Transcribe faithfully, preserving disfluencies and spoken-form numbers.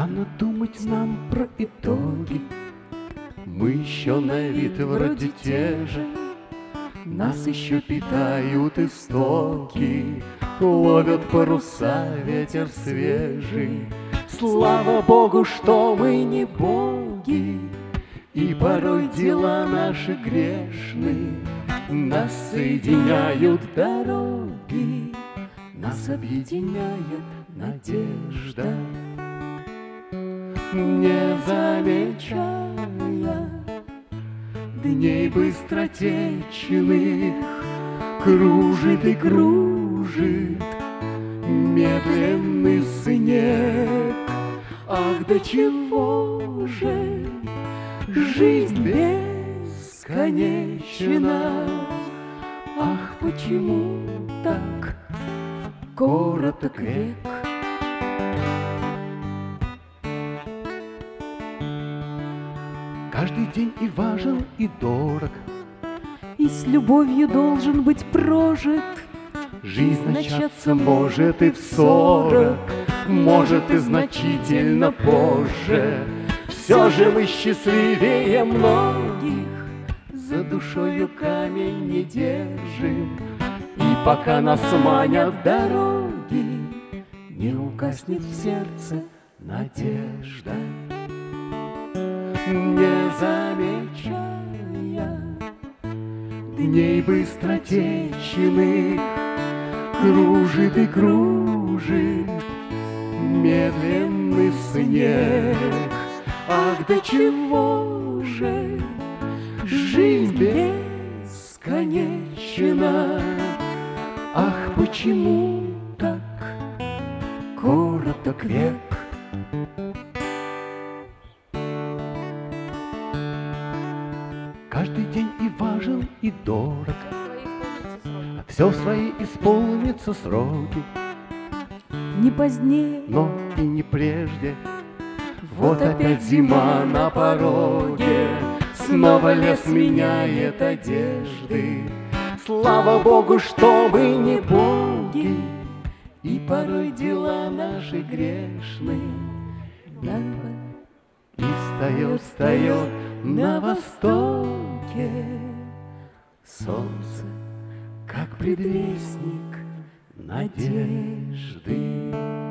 Рано думать нам про итоги, мы еще на вид вроде те же. Нас еще питают истоки, ловят паруса ветер свежий. Слава Богу, что мы не боги, и порой дела наши грешны. Нас соединяют дороги, нас объединяет надежда. Не замечая дней быстротечных, кружит и кружит медленный снег. Ах, до чего же жизнь бесконечна? Ах, почему так короток век? Каждый день и важен, и дорог, и с любовью должен быть прожит. Жизнь начаться может и в сорок, может и значительно позже. Все же мы счастливее многих, за душою камень не держим. И пока нас манят дороги, не угаснет в сердце надежда. Не замечая дней быстротечных, кружит и кружит медленный снег. Ах, до чего же жизнь бесконечна? Ах, почему так короток век? Каждый день и важен, и дорог, все в свои исполнится сроки. Не позднее, но и не прежде. Вот опять зима на пороге, снова лес меняет одежды. Слава Богу, что мы не боги, и порой дела наши грешны. Да, и встает, встает на востоке солнце, как предвестник надежды.